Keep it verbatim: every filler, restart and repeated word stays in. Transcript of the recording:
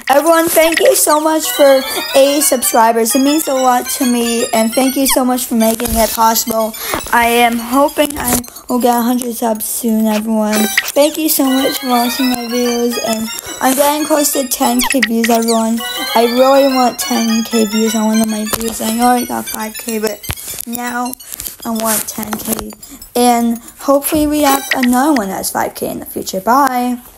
Everyone, thank you so much for eighty subscribers. It means a lot to me, and thank you so much for making it possible. I am hoping I will get one hundred subs soon, everyone. Thank you so much for watching my videos, and I'm getting close to ten K views, everyone. I really want ten K views on one of my videos. I already got five K, but now I want ten K, and hopefully we have another one that's five K in the future. Bye.